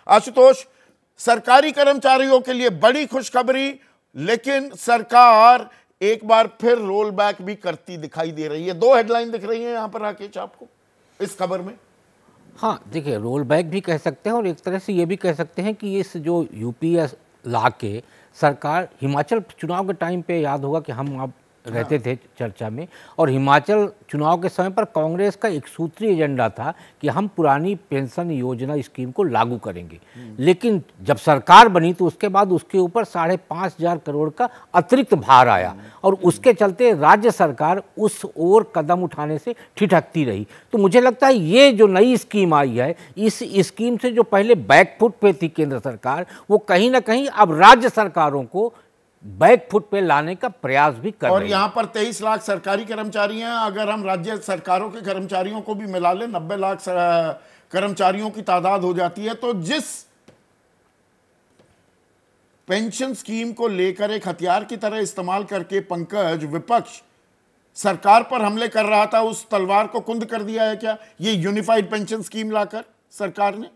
आशुतोष, सरकारी कर्मचारियों के लिए बड़ी खुशखबरी, लेकिन सरकार एक बार फिर रोल बैक भी करती दिखाई दे रही है। दो हेडलाइन दिख रही है यहां पर राकेश आपको इस खबर में। हाँ देखिए, रोल बैक भी कह सकते हैं और एक तरह से ये भी कह सकते हैं कि इस जो यूपीएस ला के सरकार, हिमाचल चुनाव के टाइम पे याद होगा कि हम अब रहते थे चर्चा में, और हिमाचल चुनाव के समय पर कांग्रेस का एक सूत्रीय एजेंडा था कि हम पुरानी पेंशन योजना स्कीम को लागू करेंगे। लेकिन जब सरकार बनी तो उसके बाद उसके ऊपर 5,500 करोड़ का अतिरिक्त भार आया और उसके चलते राज्य सरकार उस ओर कदम उठाने से ठिठकती रही। तो मुझे लगता है ये जो नई स्कीम आई है, इस स्कीम से जो पहले बैकफुट पे थी केंद्र सरकार, वो कहीं ना कहीं अब राज्य सरकारों को बैकफुट पे लाने का प्रयास भी कर रही है। और यहाँ पर 23 लाख सरकारी कर्मचारी हैं। अगर हम राज्य सरकारों के कर्मचारियों को भी मिला लें, 90 लाख कर्मचारियों की तादाद हो जाती है। तो जिस पेंशन स्कीम को लेकर एक हथियार की तरह इस्तेमाल करके पंकज विपक्ष सरकार पर हमले कर रहा था, उस तलवार को कुंद कर दिया है क्या ये यूनिफाइड पेंशन स्कीम लाकर सरकार ने?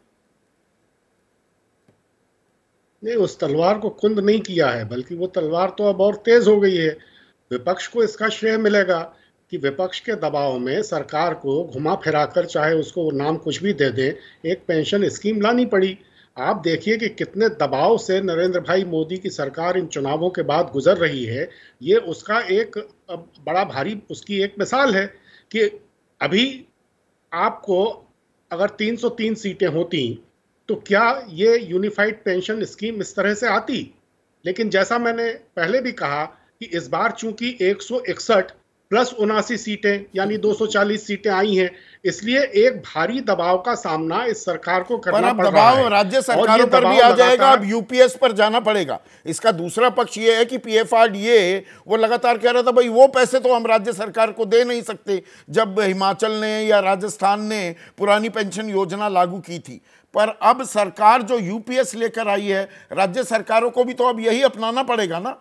नहीं, उस तलवार को कुंद नहीं किया है, बल्कि वो तलवार तो अब और तेज हो गई है। विपक्ष को इसका श्रेय मिलेगा कि विपक्ष के दबाव में सरकार को घुमा फिराकर, चाहे उसको नाम कुछ भी दे दें, एक पेंशन स्कीम लानी पड़ी। आप देखिए कि कितने दबाव से नरेंद्र भाई मोदी की सरकार इन चुनावों के बाद गुजर रही है। ये उसका एक बड़ा भारी उसकी एक मिसाल है कि अभी आपको अगर 303 सीटें होती तो क्या ये यूनिफाइड पेंशन स्कीम इस तरह से आती। लेकिन जैसा मैंने पहले भी कहा कि इस बार चूंकि 161 प्लस 79 सीटें यानी 240 सीटें आई हैं, इसलिए एक भारी दबाव का सामना इस सरकार को करना पड़ रहा है। दबाव राज्य सरकारों पर भी आ जाएगा, अब यूपीएस पर जाना पड़ेगा। इसका दूसरा पक्ष ये है कि पीएफआरडीए वो लगातार कह रहा था भाई वो पैसे तो हम राज्य सरकार को दे नहीं सकते, जब हिमाचल ने या राजस्थान ने पुरानी पेंशन योजना लागू की थी। पर अब सरकार जो यूपीएस लेकर आई है, राज्य सरकारों को भी तो अब यही अपनाना पड़ेगा ना।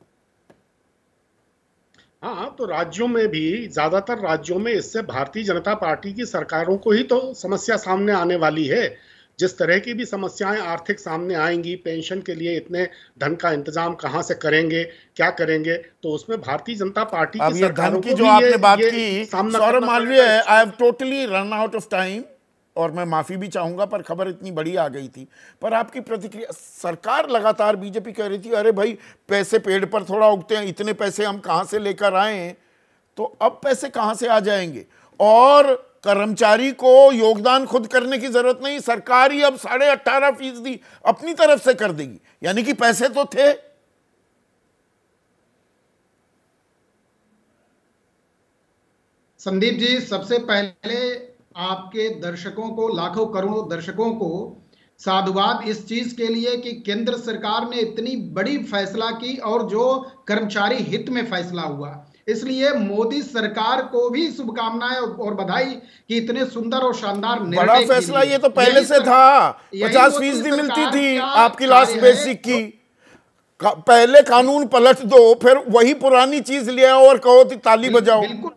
हाँ, तो राज्यों में भी, ज्यादातर राज्यों में इससे भारतीय जनता पार्टी की सरकारों को ही तो समस्या सामने आने वाली है। जिस तरह की भी समस्याएं आर्थिक सामने आएंगी, पेंशन के लिए इतने धन का इंतजाम कहां से करेंगे, क्या करेंगे, तो उसमें भारतीय जनता पार्टी की सरकारों को जो आपने बात की, Saurabh Malviya, I have totally run out of time और मैं माफी भी चाहूंगा, पर खबर इतनी बड़ी आ गई थी। पर आपकी प्रतिक्रिया, सरकार लगातार बीजेपी कह रही थी अरे भाई पैसे पेड़ पर थोड़ा उगते हैं, इतने पैसे हम कहां से लेकर आए हैं, तो अब पैसे कहां से आ जाएंगे। और कर्मचारी को योगदान खुद करने की जरूरत नहीं, सरकार ही अब 18.5% अपनी तरफ से कर देगी, यानी कि पैसे तो थे। संदीप जी, सबसे पहले आपके दर्शकों को, लाखों करोड़ों दर्शकों को साधुवाद इस चीज के लिए कि केंद्र सरकार ने इतनी बड़ी फैसला की और जो कर्मचारी हित में फैसला हुआ, इसलिए मोदी सरकार को भी शुभकामनाएं और बधाई कि इतने सुंदर और शानदार निर्णय। बड़ा फैसला ये तो पहले से था, 50% मिलती थी आपकी लास्ट बेसिक की। पहले कानून पलट दो, फिर वही पुरानी चीज ले आओ और कहो ताली बजाओ। बिल्कुल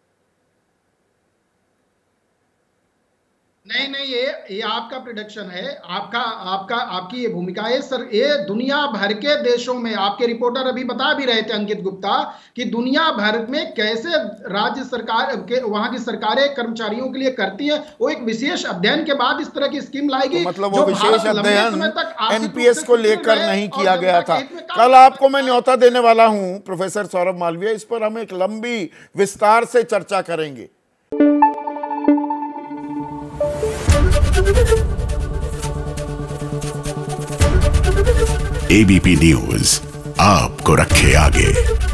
नहीं, ये आपका प्रोडक्शन है, आपकी ये भूमिका है सर। ये दुनिया भर के देशों में, आपके रिपोर्टर अभी बता भी रहे थे अंकित गुप्ता, कि दुनिया भर में कैसे राज्य सरकार के वहां की सरकारें कर्मचारियों के लिए करती है। वो एक विशेष अध्ययन के बाद इस तरह की स्कीम लाएगी। तो मतलब वो विशेष अध्ययन एनपीएस को लेकर नहीं किया गया था। कल आपको मैं न्योता देने वाला हूं प्रोफेसर सौरभ मालवीय, इस पर हम एक लंबी विस्तार से चर्चा करेंगे। एबीपी न्यूज आपको रखे आगे।